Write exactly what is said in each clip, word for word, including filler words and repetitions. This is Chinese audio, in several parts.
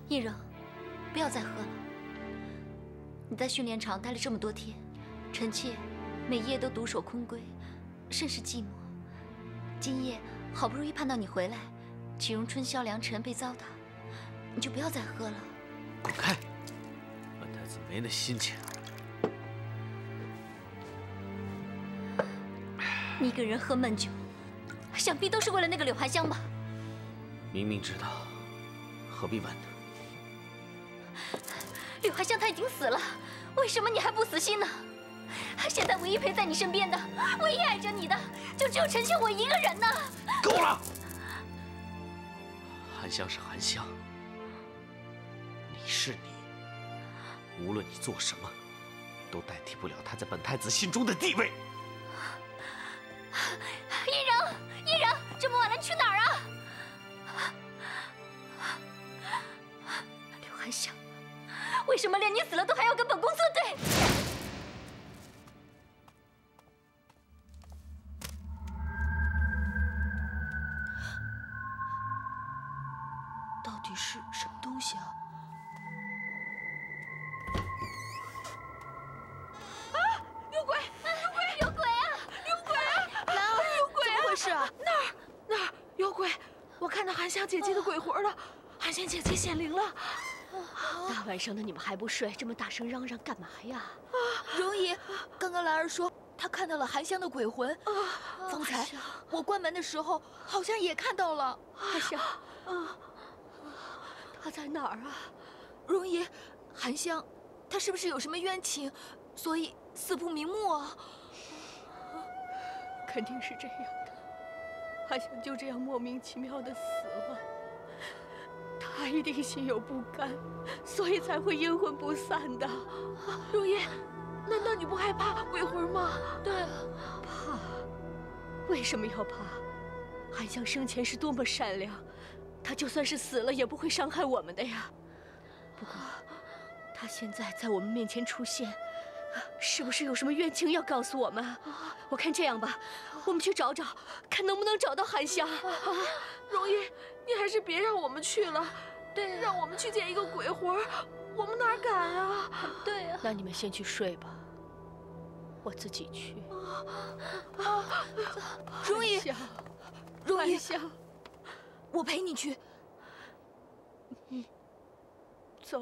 易容，不要再喝了。你在训练场待了这么多天，臣妾每夜都独守空闺，甚是寂寞。今夜好不容易盼到你回来，岂容春宵良辰被糟蹋？你就不要再喝了。 滚开！本太子没那心情。 你一个人喝闷酒，想必都是为了那个柳含香吧？ 明明知道，何必问呢？ 柳含香她已经死了，为什么你还不死心呢？现在唯一陪在你身边的，唯一爱着你的，就只有臣妾我一个人呢。 够了！含香是含香，你是你，无论你做什么，都代替不了她在本太子心中的地位。 依然，依然，这么晚了，你去哪儿啊？柳含香。 为什么连你死了都还要跟本宫作对？ 到底是什么东西啊？ 啊！有鬼！有鬼！ 有鬼啊！ 有鬼啊！ 兰儿， 有鬼啊！ 怎么回事啊？ 那儿那儿有鬼！我看到含香姐姐的鬼魂了，含香姐姐显灵了。 大晚上的你们还不睡，这么大声嚷嚷干嘛呀？ 啊，容姨，刚刚兰儿说她看到了含香的鬼魂。啊，方才我关门的时候好像也看到了。 含香，啊，她在哪儿啊？ 容姨，含香，她是不是有什么冤情，所以死不瞑目啊？ 肯定是这样的，含香就这样莫名其妙的死了。 他一定心有不甘，所以才会阴魂不散的。 容姨，难道你不害怕鬼魂吗？ 对， 怕？为什么要怕？含香生前是多么善良，她就算是死了也不会伤害我们的呀。不过，她现在在我们面前出现，是不是有什么冤情要告诉我们？我看这样吧，我们去找找，看能不能找到含香。 容姨。 你还是别让我们去了，对，让我们去见一个鬼魂，我们哪敢啊？ 对呀。 那你们先去睡吧，我自己去。 啊，容姨，容姨，我陪你去。 嗯，走。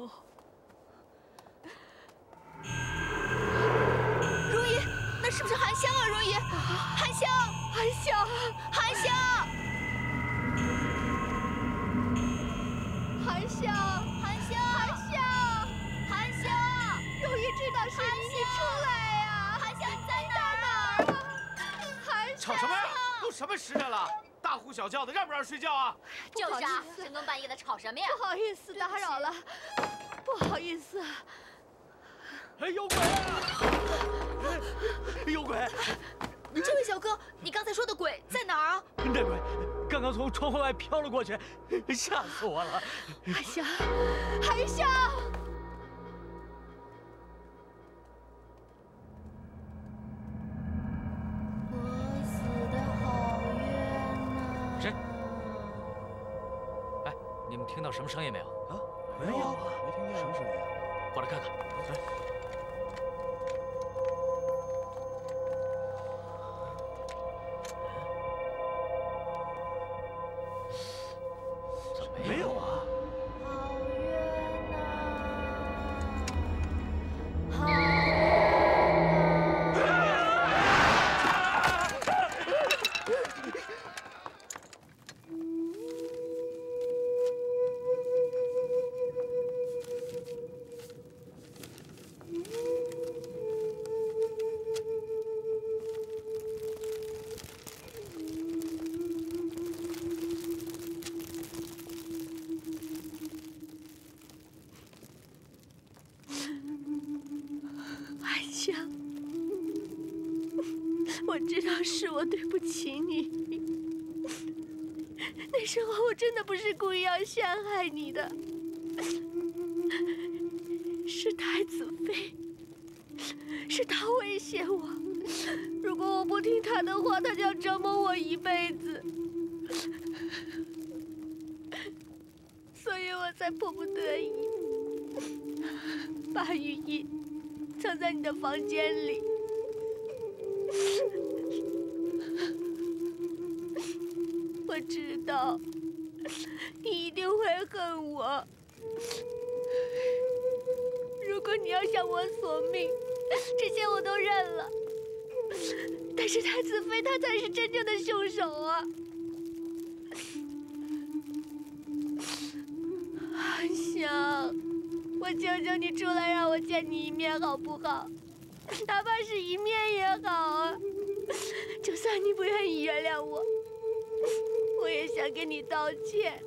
容姨，那是不是含香啊？容姨，含香， 含香， 含香。 含香， 含香， 含香， 含香！ 容易知道是你，你出来呀！ 含香在哪儿啊？含香！ 吵什么呀？都什么时辰了，大呼小叫的，让不让睡觉啊？ 就是啊，深更半夜的吵什么呀？ 不好意思，打扰了，不好意思。 哎，有鬼啊！有鬼！ 这位小哥，你刚才说的鬼在哪儿啊？ 那鬼刚刚从窗户外飘了过去，吓死我了！ 含香，含香！ 我死的好冤呐！ 谁？哎，你们听到什么声音没有？ 啊，没有啊，没听见什么声音？ 过来看看。来。 没有啊！ 好冤呐！好冤我知道是我对不起你，那时候我真的不是故意要陷害你的，是太子妃，是她威胁我，如果我不听她的话，她就要折磨我一辈子，所以我才迫不得已把羽翼藏在你的房间里。我知道你一定会恨我。如果你要向我索命，这些我都认了。但是太子妃她才是真正的凶手啊！韩香，我求求你出来让我见你一面好不好？哪怕是一面也好啊！就算你不愿意原谅我，我也想跟你道歉。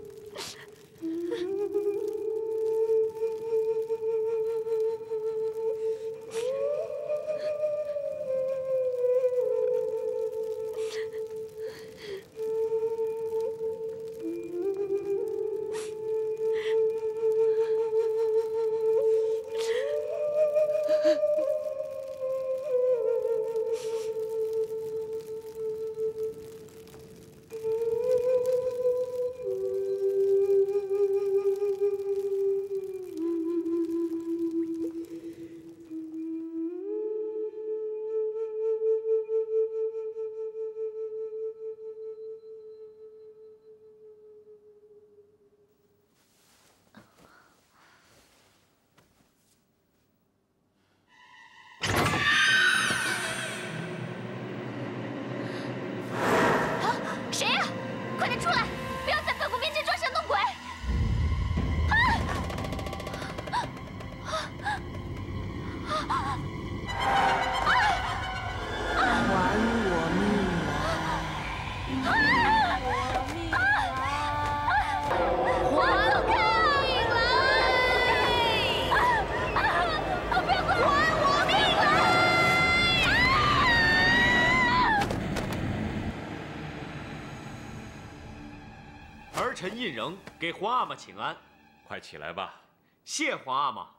儿臣胤禛给皇阿玛请安。 快起来吧。 谢皇阿玛。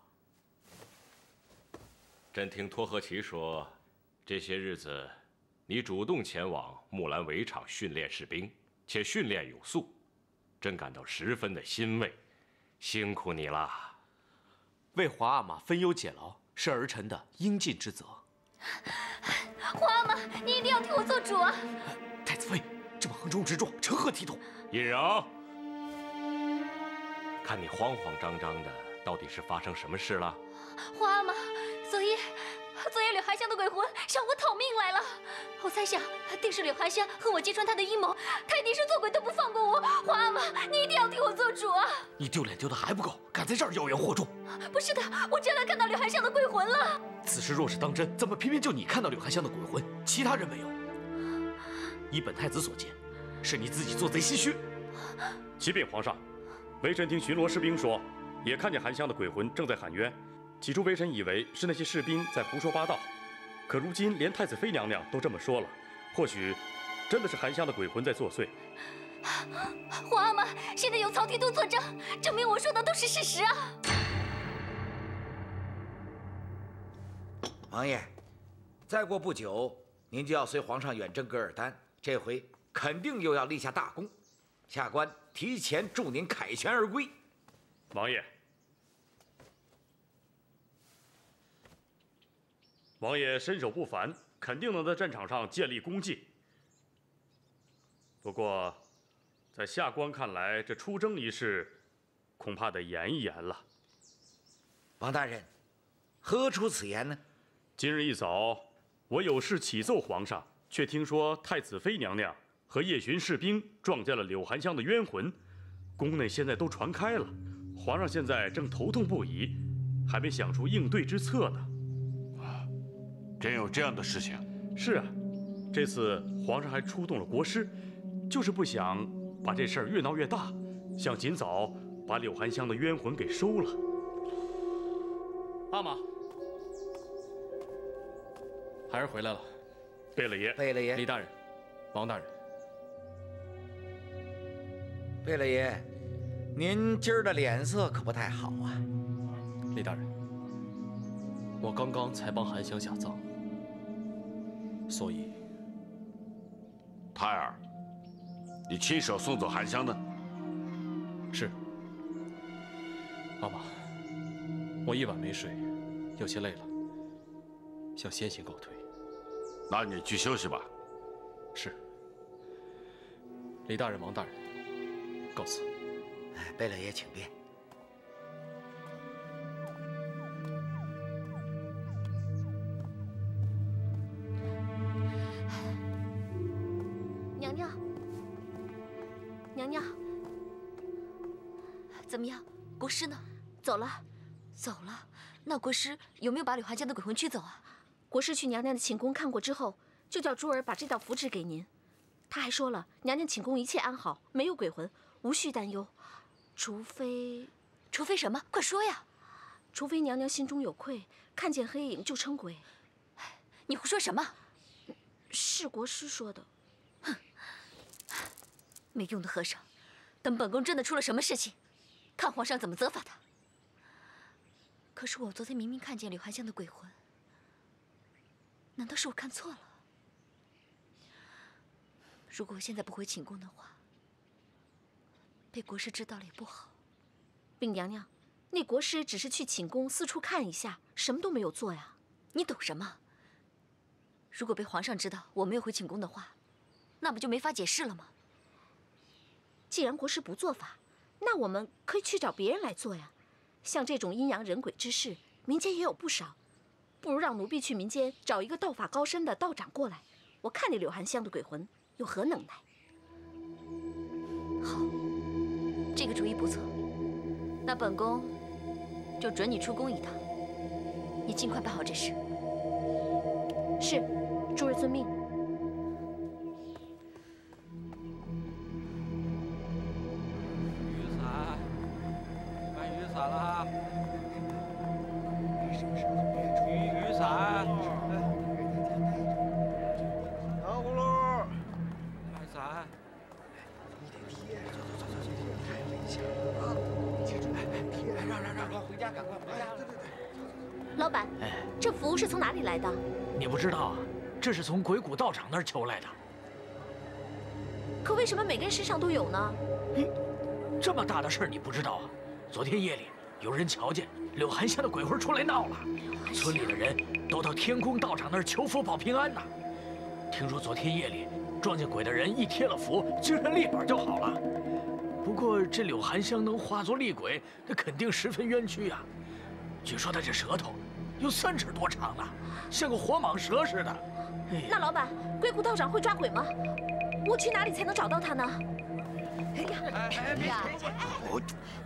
朕听托和奇说，这些日子你主动前往木兰围场训练士兵，且训练有素，朕感到十分的欣慰，辛苦你了。 为皇阿玛分忧解劳，是儿臣的应尽之责。 皇阿玛，你一定要替我做主啊！ 太子妃这么横冲直撞，成何体统？ 胤禛，看你慌慌张张的，到底是发生什么事了？ 皇阿玛，昨夜，昨夜柳寒香的鬼魂向我讨命来了。我猜想，定是柳寒香和我揭穿他的阴谋，他一定是做鬼都不放过我。皇阿玛，你一定要替我做主啊！ 你丢脸丢的还不够，敢在这儿妖言惑众？ 不是的，我真的看到柳寒香的鬼魂了。 此事若是当真，怎么偏偏就你看到柳寒香的鬼魂，其他人没有？依本太子所见，是你自己做贼心虚。 启禀皇上，微臣听巡逻士兵说，也看见韩香的鬼魂正在喊冤。起初微臣以为是那些士兵在胡说八道，可如今连太子妃娘娘都这么说了，或许真的是韩香的鬼魂在作祟。 皇阿玛，现在有曹提督作证，证明我说的都是事实啊！ 王爷，再过不久，您就要随皇上远征噶尔丹，这回肯定又要立下大功。下官提前祝您凯旋而归。 王爷，王爷身手不凡，肯定能在战场上建立功绩。不过，在下官看来，这出征一事，恐怕得严一严了。 王大人，何出此言呢？ 今日一早，我有事启奏皇上，却听说太子妃娘娘和夜巡士兵撞见了柳寒香的冤魂，宫内现在都传开了，皇上现在正头痛不已，还没想出应对之策呢。 啊，真有这样的事情？ 是啊，这次皇上还出动了国师，就是不想把这事儿越闹越大，想尽早把柳寒香的冤魂给收了。 阿玛，孩儿回来了。 贝勒爷， 贝勒爷， 李大人，王大人。 贝勒爷，您今儿的脸色可不太好啊。 李大人，我刚刚才帮韩香下葬，所以。 胎儿，你亲手送走韩香的？ 是。 妈妈，我一晚没睡，有些累了，想先行告退。 那你去休息吧。 是。李大人、王大人，告辞。 哎，贝勒爷请便。 娘娘，娘娘，怎么样？国师呢？ 走了。 走了？那国师有没有把柳寒香的鬼魂驱走啊？ 国师去娘娘的寝宫看过之后，就叫珠儿把这道符纸给您。他还说了，娘娘寝宫一切安好，没有鬼魂，无需担忧。除非， 除非什么？快说呀！ 除非娘娘心中有愧，看见黑影就称鬼。 你胡说什么？ 是国师说的。 哼，没用的和尚，等本宫真的出了什么事情，看皇上怎么责罚他。可是我昨天明明看见柳寒香的鬼魂，难道是我看错了？如果我现在不回寝宫的话，被国师知道了也不好。 禀娘娘，那国师只是去寝宫四处看一下，什么都没有做呀。 你懂什么？如果被皇上知道我没有回寝宫的话，那不就没法解释了吗？ 既然国师不做法，那我们可以去找别人来做呀。像这种阴阳人鬼之事，民间也有不少，不如让奴婢去民间找一个道法高深的道长过来，我看那柳寒香的鬼魂有何能耐。 好，这个主意不错。那本宫就准你出宫一趟，你尽快办好这事。 是，诸儿遵命。 雨伞，买雨伞了哈。雨雨伞。小葫芦，买伞。你得贴，走走走走走，太危险了啊！贴着，哎哎，贴，让让让，快回家，赶快回家。对对对。 老板， 哎， 这符是从哪里来的？ 你不知道啊？这是从鬼谷道长那儿求来的。 可为什么每个人身上都有呢？ 这么大的事儿你不知道啊？昨天夜里有人瞧见柳寒香的鬼魂出来闹了，村里的人都到天宫道长那儿求福保平安呢。听说昨天夜里撞见鬼的人一贴了符，精神力本就好了。不过这柳寒香能化作厉鬼，那肯定十分冤屈啊。据说他这舌头有三尺多长呢，像个活蟒蛇似的。哎、 那老板，鬼谷道长会抓鬼吗？我去哪里才能找到他呢？ 哎呀，哎呀，我，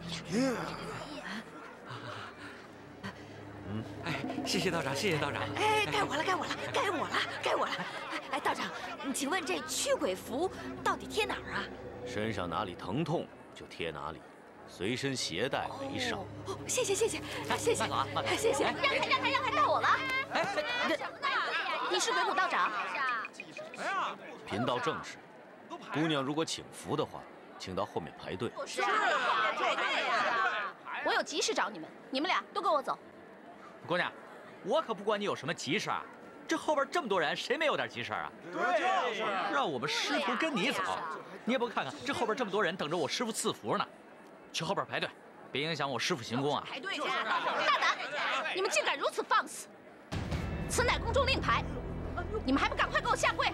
嗯，哎，谢谢道长，谢谢道长。 哎，该我了，该我了，该我了，该我了。哎，道长，请问这驱鬼符到底贴哪儿啊？ 身上哪里疼痛就贴哪里，随身携带为上。 哦，谢谢谢谢谢谢， 慢走啊， 谢谢。 让开让开让开，到我了。哎，你是鬼谷道长？ 贫道正是。姑娘如果请符的话，请到后面排队。 是啊，排队呀！我有急事找你们，你们俩都跟我走。 姑娘，我可不管你有什么急事啊！这后边这么多人，谁没有点急事啊？ 对，就是让我们师傅跟你走，你也不看看这后边这么多人等着我师傅赐福呢。去后边排队，别影响我师傅行宫啊！ 排队去！大胆！你们竟敢如此放肆！此乃宫中令牌，你们还不赶快给我下跪！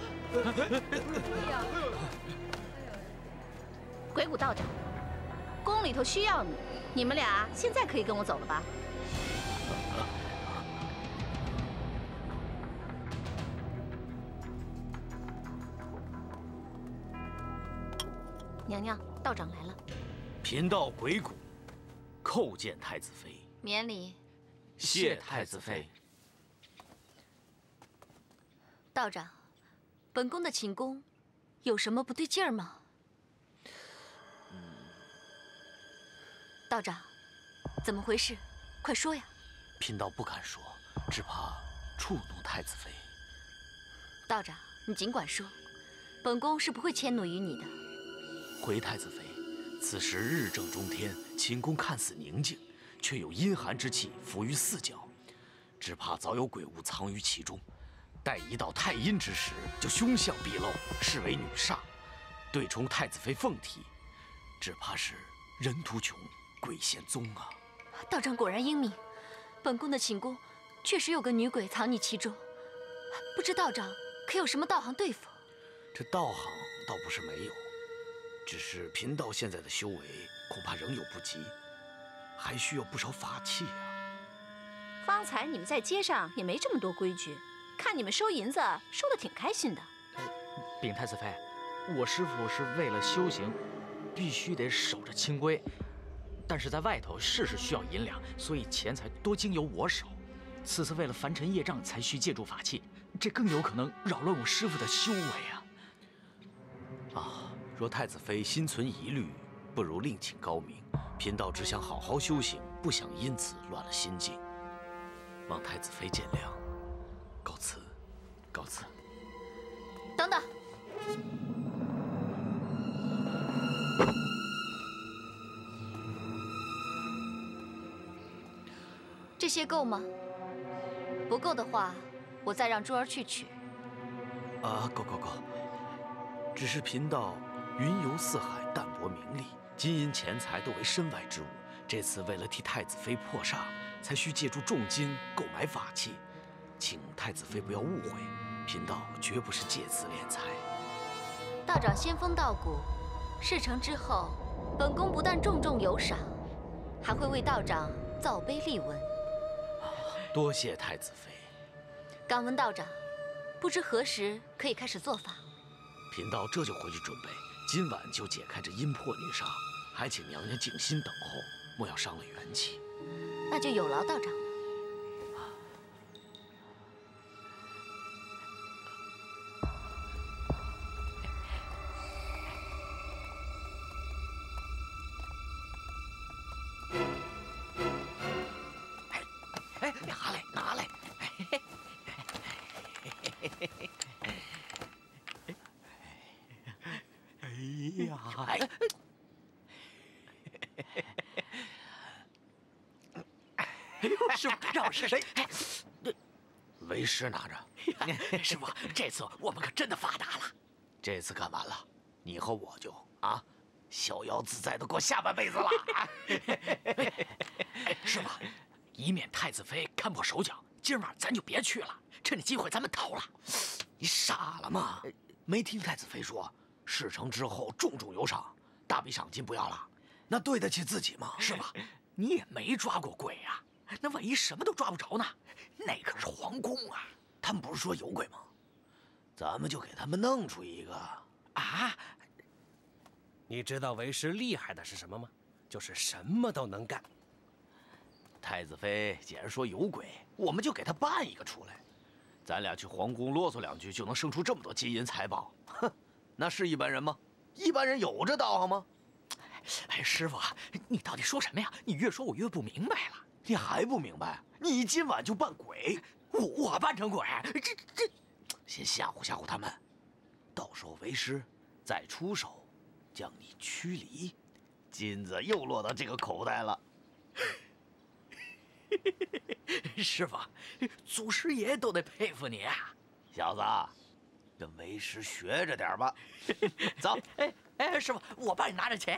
鬼谷道长，宫里头需要你，你们俩现在可以跟我走了吧？娘娘，道长来了。 贫道鬼谷，叩见太子妃。 免礼。 谢太子妃。 道长，本宫的寝宫有什么不对劲儿吗？道长，怎么回事？快说呀！ 贫道不敢说，只怕触怒太子妃。 道长，你尽管说，本宫是不会迁怒于你的。 回太子妃，此时日正中天，寝宫看似宁静，却有阴寒之气浮于四角，只怕早有鬼物藏于其中。待一到太阴之时，就凶相毕露，视为女煞，对冲太子妃凤体，只怕是人图穷，鬼现踪啊！ 道长果然英明，本宫的寝宫确实有个女鬼藏匿其中，不知道长可有什么道行对付？ 这道行倒不是没有，只是贫道现在的修为恐怕仍有不及，还需要不少法器啊。 方才你们在街上也没这么多规矩，看你们收银子收得挺开心的。 禀太子妃，我师傅是为了修行，必须得守着清规。但是在外头事事需要银两，所以钱财多经由我手。此次为了凡尘业障，才需借助法器，这更有可能扰乱我师傅的修为啊！ 啊，若太子妃心存疑虑，不如另请高明。贫道只想好好修行，不想因此乱了心境，望太子妃见谅。告辞，告辞。 等等。这些够吗？不够的话，我再让珠儿去取。 啊，够够够！只是贫道云游四海，淡泊名利，金银钱财都为身外之物。这次为了替太子妃破煞，才需借助重金购买法器，请太子妃不要误会，贫道绝不是借此敛财。 道长仙风道骨，事成之后，本宫不但重重有赏，还会为道长造碑立文。 多谢太子妃。 敢问道长，不知何时可以开始做法？ 贫道这就回去准备，今晚就解开这阴魄女煞，还请娘娘静心等候，莫要伤了元气。 那就有劳道长了。 哎，拿来，拿来！哎呀！哎，哎呦，师傅，让我试试。哎， 为师拿着。 师傅，这次我们可真的发达了。 这次干完了，你和我就啊，逍遥自在的过下半辈子了。 师傅，以免太子妃看破手脚，今晚咱就别去了，趁着机会咱们逃了。 你傻了吗？没听太子妃说，事成之后重重有赏，大笔赏金不要了，那对得起自己吗？ 师傅，你也没抓过鬼啊，那万一什么都抓不着呢？那可是皇宫啊！ 他们不是说有鬼吗？咱们就给他们弄出一个啊！你知道为师厉害的是什么吗？就是什么都能干。 太子妃既然说有鬼，我们就给他办一个出来。咱俩去皇宫啰嗦两句，就能生出这么多金银财宝，哼，那是一般人吗？一般人有这道行吗？ 哎，师傅，你到底说什么呀？你越说我越不明白了。 你还不明白？你今晚就扮鬼， 我我扮成鬼，这这， 先吓唬吓唬他们，到时候为师再出手，将你驱离，金子又落到这个口袋了。 师傅，祖师爷都得佩服你啊！ 小子，跟为师学着点吧。走， 哎哎，师傅，我帮你拿着钱。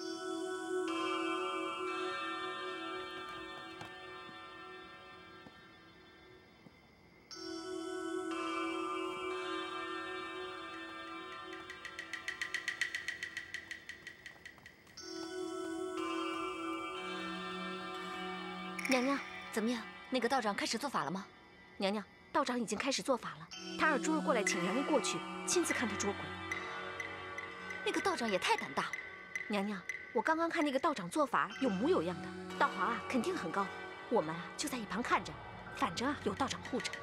娘娘，怎么样？那个道长开始做法了吗？ 娘娘，道长已经开始做法了，他让珠儿过来，请娘娘过去亲自看他捉鬼。 那个道长也太胆大了。 娘娘，我刚刚看那个道长做法有模有样的，道行啊肯定很高。我们啊就在一旁看着，反正啊有道长护着。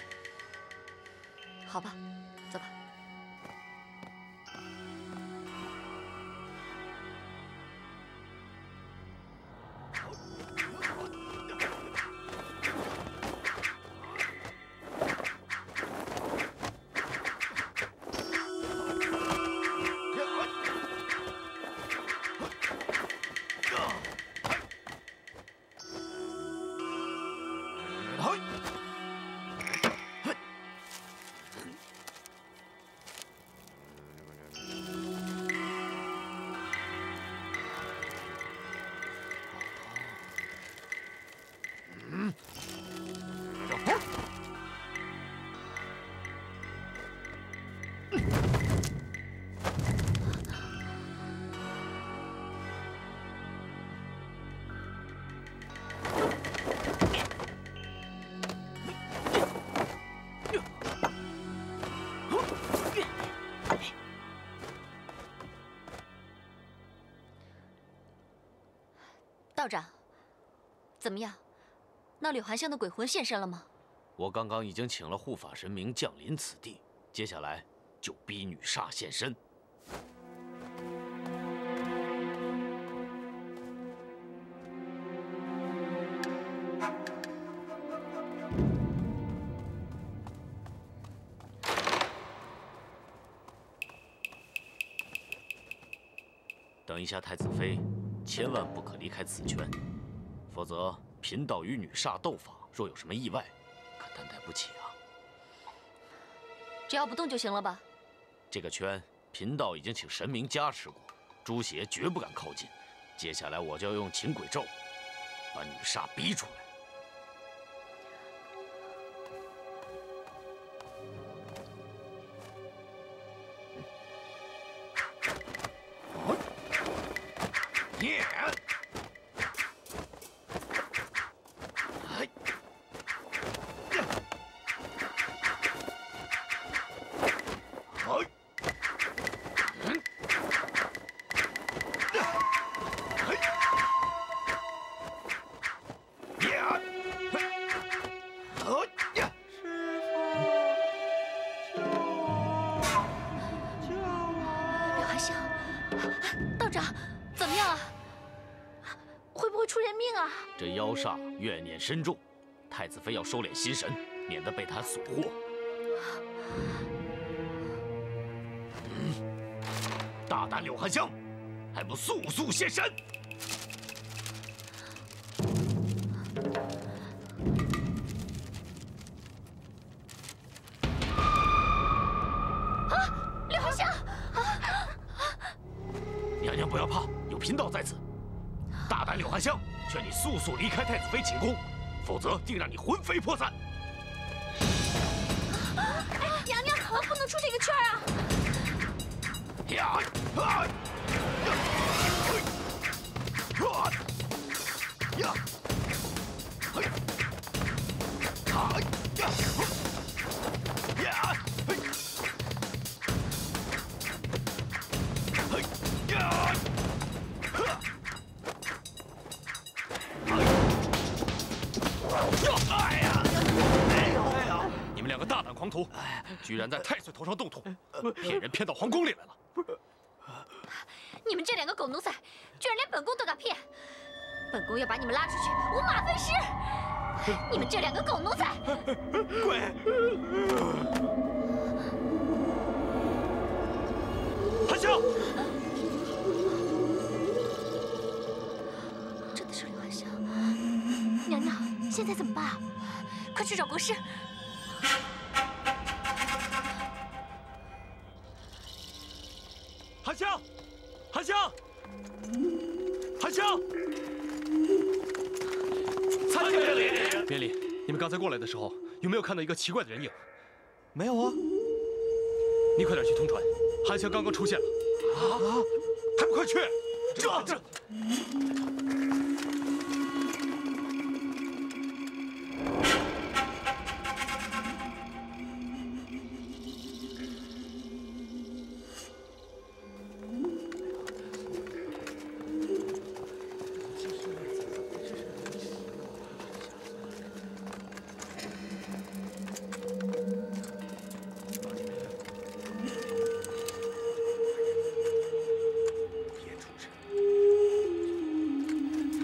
好吧，走吧。 怎么样？那柳含香的鬼魂现身了吗？ 我刚刚已经请了护法神明降临此地，接下来就逼女煞现身。 等一下，太子妃，千万不可离开此圈，否则贫道与女煞斗法，若有什么意外，可担待不起啊！ 只要不动就行了吧？ 这个圈，贫道已经请神明加持过，朱邪绝不敢靠近。接下来我就要用请鬼咒，把女煞逼出来。 耶！哎！哎！嗯！哎！呀！哎呀！ 师傅，救我！ 柳含香，道长，怎么样啊？ 会不会出人命啊？ 这妖煞怨念深重，太子妃要收敛心神，免得被他所惑。嗯，大胆柳含香，还不速速现身！ 啊，柳含香！ 娘娘不要怕，有贫道在此。 大胆柳含香，劝你速速离开太子妃寝宫，否则定让你魂飞魄散。 哎，娘娘，我不能出这个圈啊！ 呀！啊！呀！呀！嘿！啊！呀！呀！嘿！嘿！呀！ 哎呀！哎呀！你们两个大胆狂徒，居然在太岁头上动土，骗人骗到皇宫里来了！ 你们这两个狗奴才，居然连本宫都敢骗！本宫要把你们拉出去，五马分尸！你们这两个狗奴才！ 鬼！含香！ 真的是柳含香。 娘娘，现在怎么办？ 快去找国师！ 含香，含香，含香！参见免礼。免礼，你们刚才过来的时候，有没有看到一个奇怪的人影？没有啊。你快点去通传，含香刚刚出现了。啊！还不快去！这这。 太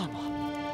画吗？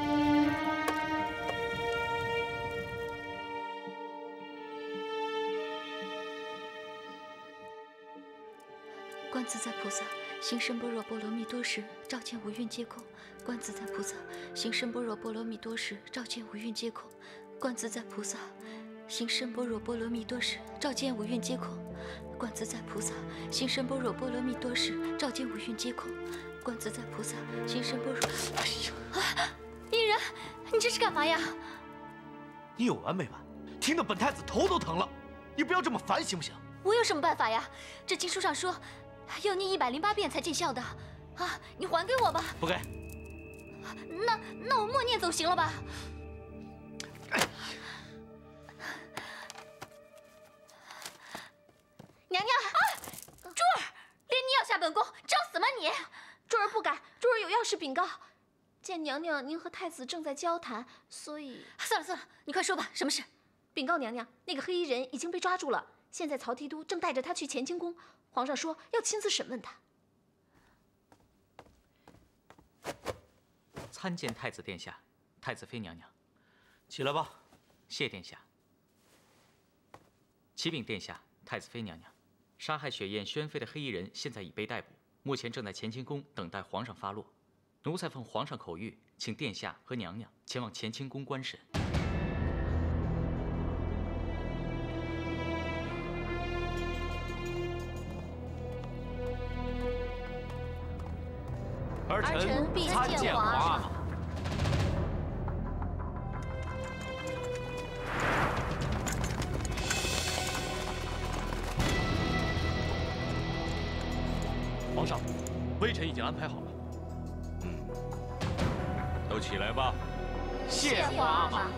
观自在菩萨，行深般若波罗蜜多时，照见五蕴皆空。观自在菩萨，行深般若波罗蜜多时，照见五蕴皆空。观自在菩萨，行深般若波罗蜜多时，照见五蕴皆空。观自在菩萨，行深般若波罗蜜多时，照见五蕴皆空。观自在菩萨，行深般若……哎呀！啊，伊人，你这是干嘛呀？ 你有完没完？听得本太子头都疼了！你不要这么烦行不行？ 我有什么办法呀？这经书上说，要念一百零八遍才见效的。啊，你还给我吧。 不给。 那那我默念总行了吧？娘娘啊，珠儿，连你要下本宫，找死吗你？ 珠儿不敢，珠儿有要事禀告。见娘娘您和太子正在交谈，所以…… 算了算了，你快说吧，什么事？ 禀告娘娘，那个黑衣人已经被抓住了，现在曹提督正带着他去乾清宫，皇上说要亲自审问他。 参见太子殿下，太子妃娘娘。 起来吧。 谢殿下。启禀殿下，太子妃娘娘，杀害雪雁宣妃的黑衣人现在已被逮捕，目前正在乾清宫等待皇上发落。奴才奉皇上口谕，请殿下和娘娘前往乾清宫观审。 儿臣必参见皇上。 皇上，微臣已经安排好了。 嗯，都起来吧。 谢皇上。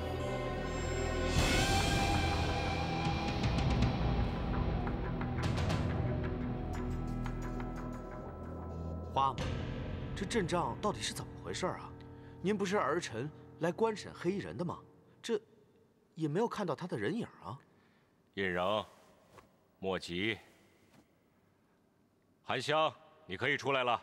花妈，这阵仗到底是怎么回事啊？您不是儿臣来观审黑衣人的吗？这也没有看到他的人影啊。 胤禛，莫急。韩香，你可以出来了。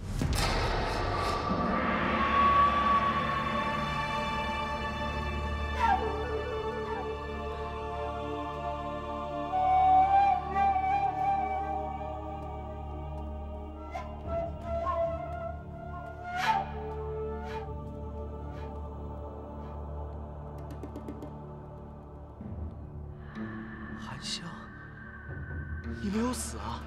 韩香，你没有死啊？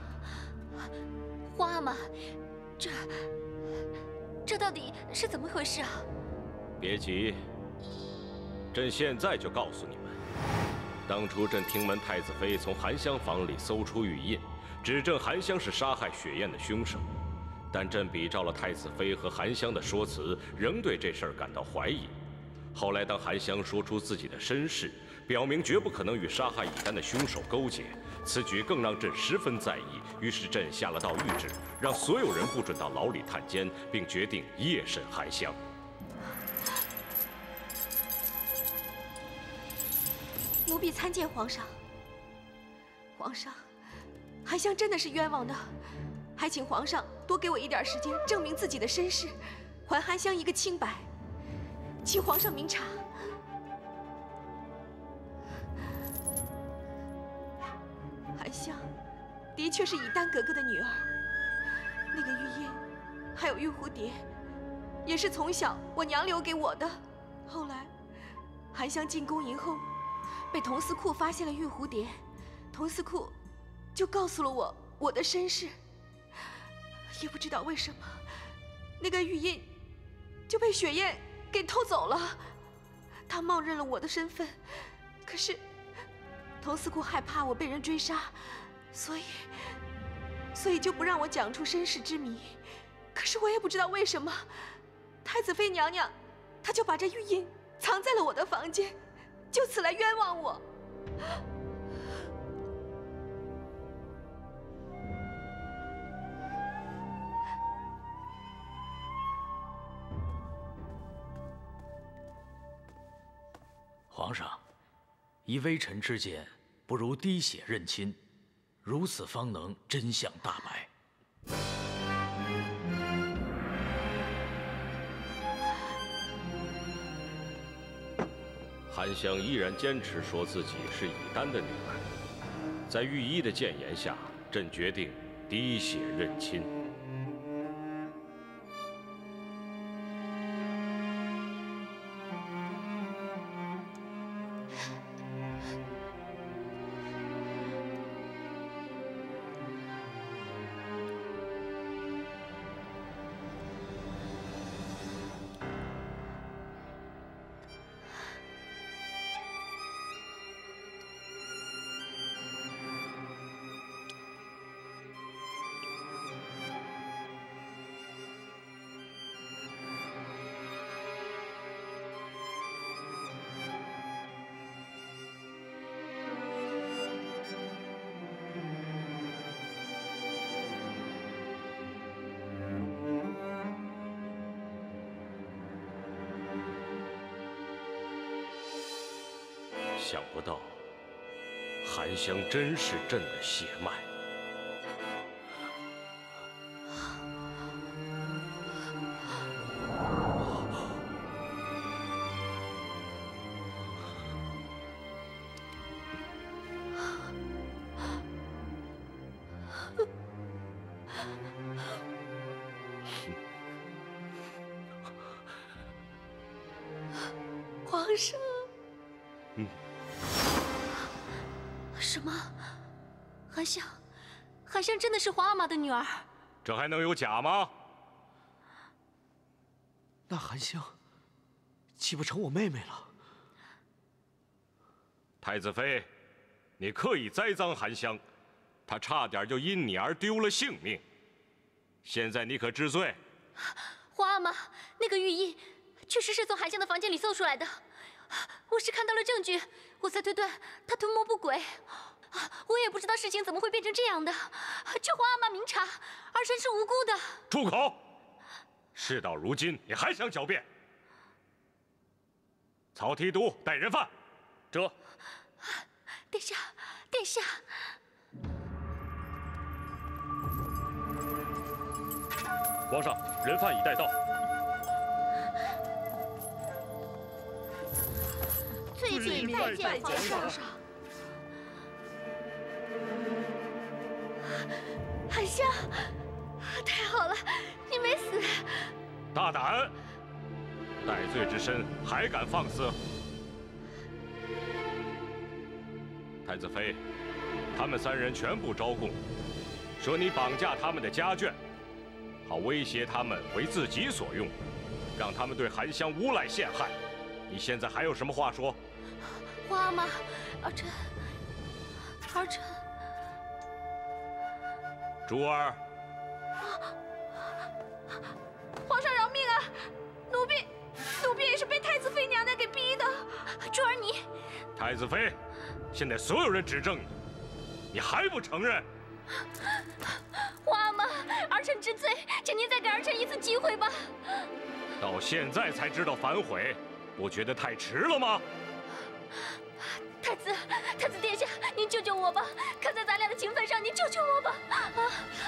花妈，这这到底是怎么回事啊？ 别急，朕现在就告诉你们。当初朕听闻太子妃从韩香房里搜出玉印，指证韩香是杀害雪雁的凶手，但朕比照了太子妃和韩香的说辞，仍对这事儿感到怀疑。后来，当韩香说出自己的身世，表明绝不可能与杀害以丹的凶手勾结，此举更让朕十分在意。于是朕下了道谕旨，让所有人不准到牢里探监，并决定夜审韩香。 奴婢参见皇上。皇上，韩香真的是冤枉的，还请皇上多给我一点时间，证明自己的身世，还韩香一个清白。请皇上明察。韩香的确是以丹格格的女儿，那个玉印，还有玉蝴蝶，也是从小我娘留给我的。后来，韩香进宫以后，被佟司库发现了玉蝴蝶，佟司库就告诉了我我的身世。也不知道为什么，那个玉印就被雪雁给偷走了。他冒认了我的身份，可是佟司库害怕我被人追杀，所以所以就不让我讲出身世之谜。可是我也不知道为什么，太子妃娘娘她就把这玉印藏在了我的房间，就此来冤枉我。 皇上，依微臣之见，不如滴血认亲，如此方能真相大白。 韩香依然坚持说自己是以丹的女儿，在御医的谏言下，朕决定滴血认亲。想不到，韩香真是朕的血脉。 皇上。 嗯。 什么？韩香，韩香真的是皇阿玛的女儿？ 这还能有假吗？ 那韩香，岂不成我妹妹了？ 太子妃，你刻意栽赃韩香，她差点就因你而丢了性命。现在你可知罪？ 皇阿玛，那个御医确实是从韩香的房间里搜出来的。 我是看到了证据，我才推断他图谋不轨。我也不知道事情怎么会变成这样的，求皇阿玛明察，儿臣是无辜的。 住口！事到如今，你还想狡辩？曹提督带人犯。这。 殿下，殿下。 皇上，人犯已带到。 罪禀拜见皇上。韩香，太好了，你没死。 大胆！戴罪之身还敢放肆？太子妃，他们三人全部招供，说你绑架他们的家眷，好威胁他们为自己所用，让他们对韩香诬赖陷害。你现在还有什么话说？ 皇阿玛，儿臣，儿臣。 珠儿， 皇上饶命啊！奴婢，奴婢也是被太子妃娘娘给逼的。 珠儿你， 太子妃，现在所有人指证你，你还不承认？ 皇阿玛，儿臣知罪，请您再给儿臣一次机会吧。 到现在才知道反悔，不觉得太迟了吗？ 太子，太子殿下，您救救我吧！看在咱俩的情分上，您救救我吧！啊！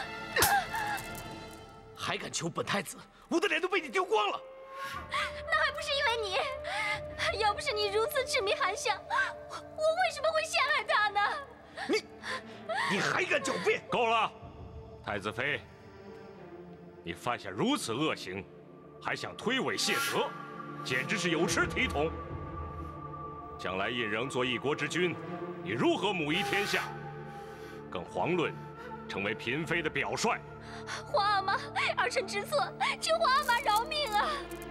还敢求本太子，我的脸都被你丢光了。 那还不是因为你？要不是你如此痴迷韩香，我我为什么会陷害他呢？ 你，你还敢狡辩？ 够了，太子妃，你犯下如此恶行，还想推诿卸责，简直是有失体统。 将来胤禛做一国之君，你如何母仪天下？更遑论成为嫔妃的表率。 皇阿玛，儿臣知错，请皇阿玛饶命啊！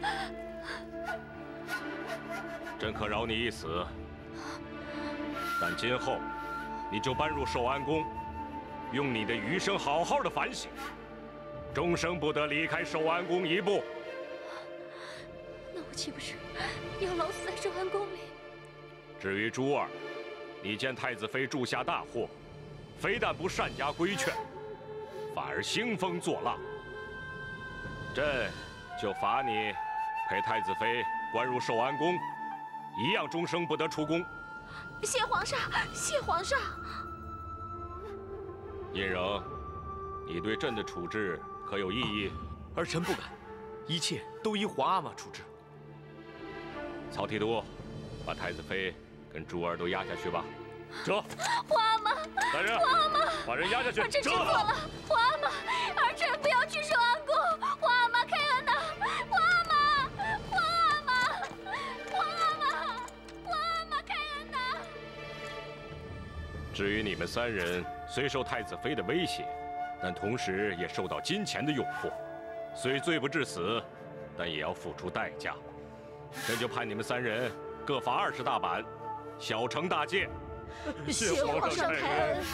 朕可饶你一死，但今后你就搬入寿安宫，用你的余生好好的反省，终生不得离开寿安宫一步。 那我岂不是要老死在寿安宫里？ 至于珠儿，你见太子妃铸下大祸，非但不善加规劝，反而兴风作浪。朕就罚你陪太子妃关入寿安宫，一样终生不得出宫。 谢皇上，谢皇上。 胤禛，你对朕的处置可有异议？ 儿臣不敢，一切都依皇阿玛处置。 曹提督。 把太子妃跟珠儿都押下去吧。 这， 皇阿玛， 来人， 皇阿玛， 把人押下去。 儿臣知错了，皇阿玛，儿臣不要去受安宫。皇阿玛开恩呐！皇阿玛，皇阿玛，皇阿玛，皇阿玛开恩呐！ 至于你们三人，虽受太子妃的威胁，但同时也受到金钱的诱惑，虽罪不至死，但也要付出代价。这就判你们三人各罚二十大板，小惩大戒。 谢皇上开恩。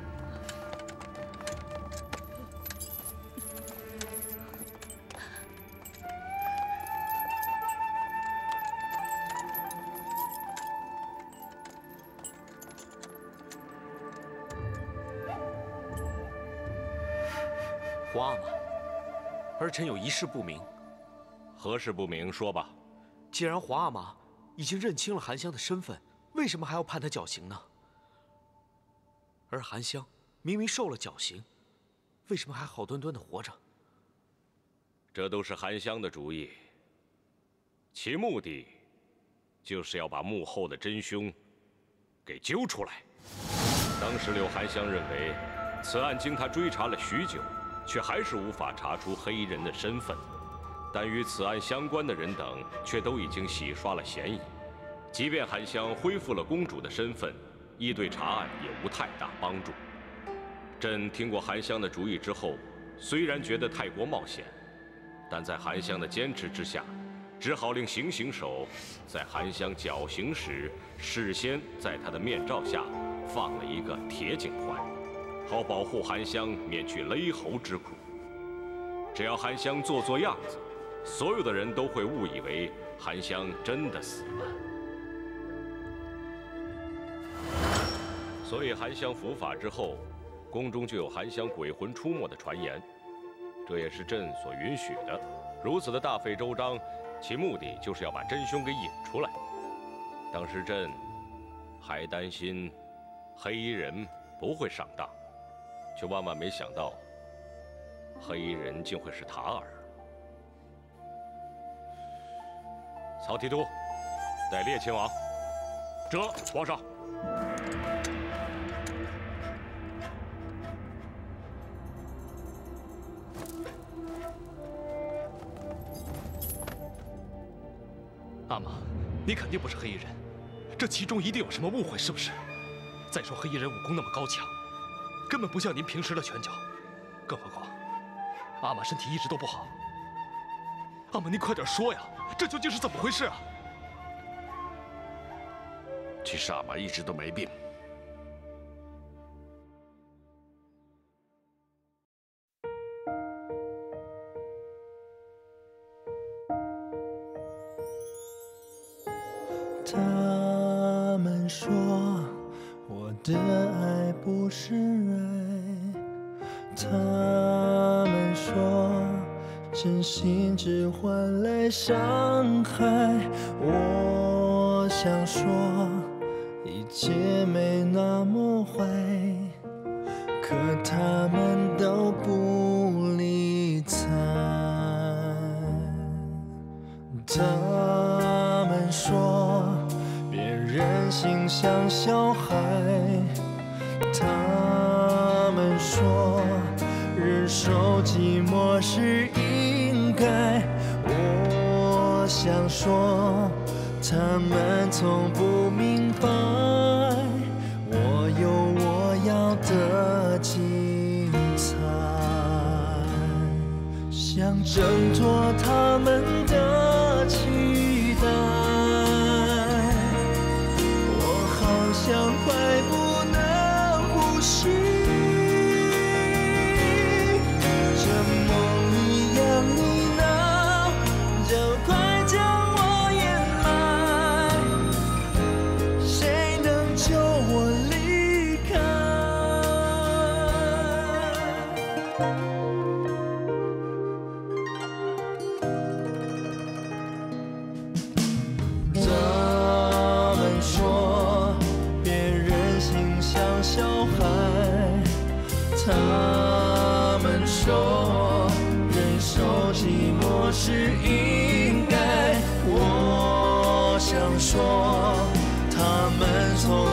皇阿玛，儿臣有一事不明。 何事不明？说吧。 既然皇阿玛已经认清了韩香的身份，为什么还要判他绞刑呢？而韩香明明受了绞刑，为什么还好端端的活着？ 这都是韩香的主意，其目的就是要把幕后的真凶给揪出来。当时柳韩香认为，此案经他追查了许久，却还是无法查出黑衣人的身份，但与此案相关的人等却都已经洗刷了嫌疑。即便韩香恢复了公主的身份，亦对查案也无太大帮助。朕听过韩香的主意之后，虽然觉得太过冒险，但在韩香的坚持之下，只好令行刑手在韩香绞刑时，事先在她的面罩下放了一个铁颈环，好保护韩香免去勒喉之苦。只要韩香做做样子，所有的人都会误以为韩香真的死了。所以韩香伏法之后，宫中就有韩香鬼魂出没的传言，这也是朕所允许的。如此的大费周章，其目的就是要把真凶给引出来。当时朕还担心黑衣人不会上当，却万万没想到，黑衣人竟会是塔尔。曹提督，带列前往。 这，皇上。 阿玛，你肯定不是黑衣人，这其中一定有什么误会，是不是？再说黑衣人武功那么高强，根本不像您平时的拳脚，更何况阿玛身体一直都不好。阿玛，您快点说呀，这究竟是怎么回事啊？ 其实阿玛一直都没病。 他们说我的爱不是爱，他们说真心只换来伤害。我想说一切没那么坏，可他们都不理睬。他们说别任性像小孩，他们说忍受寂寞是应该。我想说他们从不明白，我有我要的精彩，想挣脱他们的期待。我好像快不能呼吸，这梦一样你呢，就快将我掩埋。谁能救我离开？ 从